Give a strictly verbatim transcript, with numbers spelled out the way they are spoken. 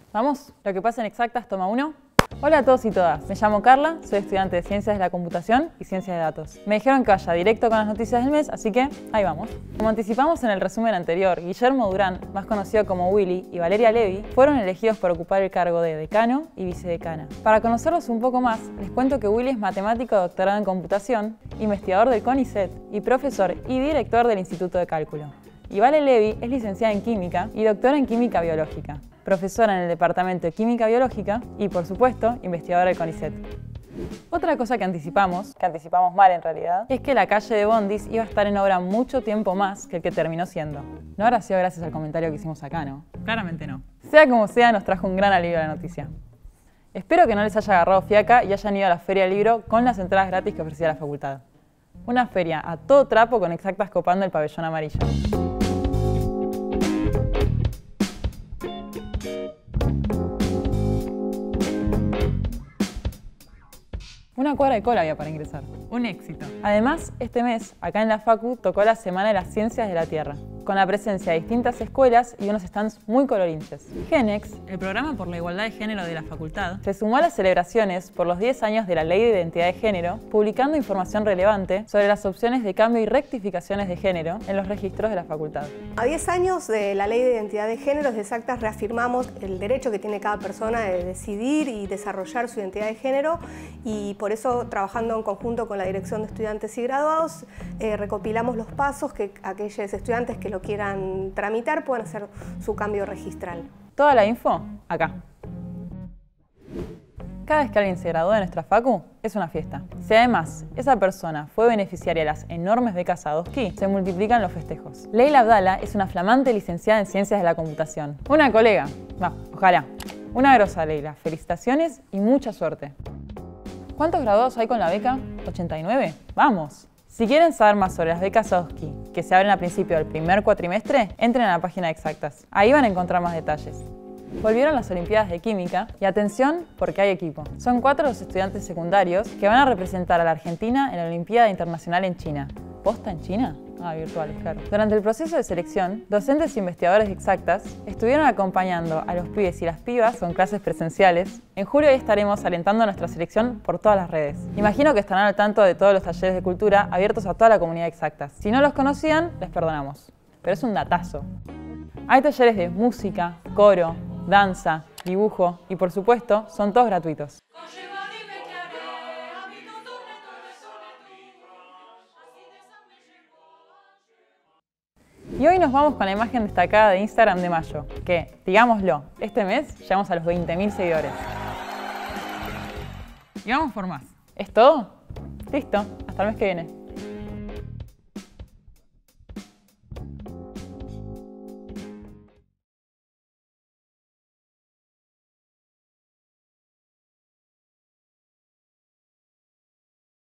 ¿Vamos? Lo que pasa en Exactas, toma uno. Hola a todos y todas, me llamo Carla, soy estudiante de Ciencias de la Computación y Ciencias de Datos. Me dijeron que vaya directo con las noticias del mes, así que ahí vamos. Como anticipamos en el resumen anterior, Guillermo Durán, más conocido como Willy, y Valeria Levy fueron elegidos por ocupar el cargo de decano y vicedecana. Para conocerlos un poco más, les cuento que Willy es matemático doctorado en computación, investigador del CONICET y profesor y director del Instituto de Cálculo. Y Vale Levy es licenciada en Química y doctora en Química Biológica, profesora en el Departamento de Química Biológica y, por supuesto, investigadora del CONICET. Otra cosa que anticipamos, que anticipamos mal en realidad, es que la calle de Bondis iba a estar en obra mucho tiempo más que el que terminó siendo. No habrá sido gracias al comentario que hicimos acá, ¿no? Claramente no. Sea como sea, nos trajo un gran alivio la noticia. Espero que no les haya agarrado fiaca y hayan ido a la Feria del Libro con las entradas gratis que ofrecía la facultad. Una feria a todo trapo con Exactas copando el pabellón amarillo. Una cuadra de cola había para ingresar. Un éxito. Además, este mes, acá en la Facu, tocó la Semana de las Ciencias de la Tierra, con la presencia de distintas escuelas y unos stands muy colorinches. Genex, el programa por la igualdad de género de la facultad, se sumó a las celebraciones por los diez años de la Ley de Identidad de Género, publicando información relevante sobre las opciones de cambio y rectificaciones de género en los registros de la facultad. A diez años de la Ley de Identidad de Género, desde Exactas reafirmamos el derecho que tiene cada persona de decidir y desarrollar su identidad de género, y por eso, trabajando en conjunto con la Dirección de Estudiantes y Graduados, eh, recopilamos los pasos que aquellos estudiantes que lo quieran tramitar puedan hacer su cambio registral. Toda la info acá. Cada vez que alguien se gradúa de nuestra facu, es una fiesta. Si además esa persona fue beneficiaria de las enormes becas Sadowski, se multiplican los festejos. Leila Abdala es una flamante licenciada en Ciencias de la Computación. Una colega, va, ojalá. Una grosa, Leila. Felicitaciones y mucha suerte. ¿Cuántos graduados hay con la beca? ¿ochenta y nueve? ¡Vamos! Si quieren saber más sobre las becas Sadowski, que se abren a principio del primer cuatrimestre, entren a la página de Exactas. Ahí van a encontrar más detalles. Volvieron las Olimpiadas de Química y atención porque hay equipo. Son cuatro los estudiantes secundarios que van a representar a la Argentina en la Olimpiada Internacional en China. ¿Posta en China? Ah, virtuales, claro. Durante el proceso de selección, docentes e investigadores de Exactas estuvieron acompañando a los pibes y las pibas con clases presenciales. En julio ahí estaremos alentando nuestra selección por todas las redes. Imagino que estarán al tanto de todos los talleres de cultura abiertos a toda la comunidad de Exactas. Si no los conocían, les perdonamos. Pero es un datazo. Hay talleres de música, coro, danza, dibujo y, por supuesto, son todos gratuitos. Y hoy nos vamos con la imagen destacada de Instagram de mayo, que, digámoslo, este mes llegamos a los veinte mil seguidores. Y vamos por más. ¿Es todo? Listo, hasta el mes que viene.